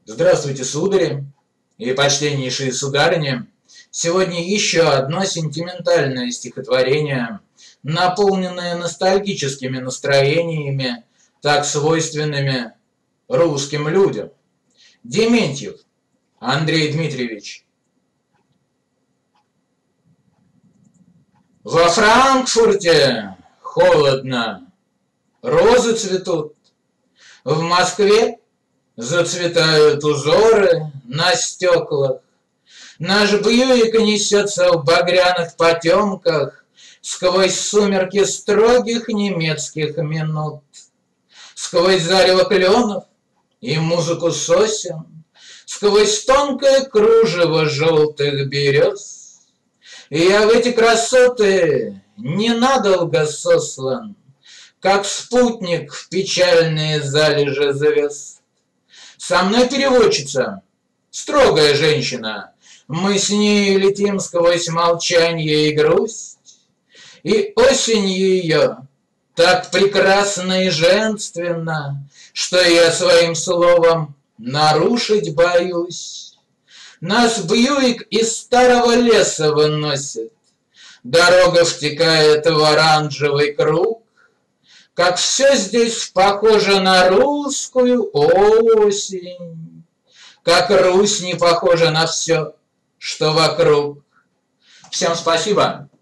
Здравствуйте, судари и почтеннейшие сударыни! Сегодня еще одно сентиментальное стихотворение, наполненное ностальгическими настроениями, так свойственными русским людям. Дементьев Андрей Дмитриевич. Во Франкфурте холодно, розы цветут, в Москве зацветают узоры на стеклах. Наш Бьюик несется в багряных потемках сквозь сумерки строгих немецких минут, сквозь зарево кленов и музыку сосен, сквозь тонкое кружево желтых берез. И я в эти красоты ненадолго сослан, как спутник в печальные залежи звезд. Со мной переводчица, строгая женщина, мы с ней летим сквозь молчанье и грусть, и осень ее так прекрасна и женственна, что я своим словом нарушить боюсь. Нас Бьюик из старого леса выносит, дорога втекает в оранжевый круг, как все здесь похоже на русскую осень, как Русь не похожа на все, что вокруг. Всем спасибо.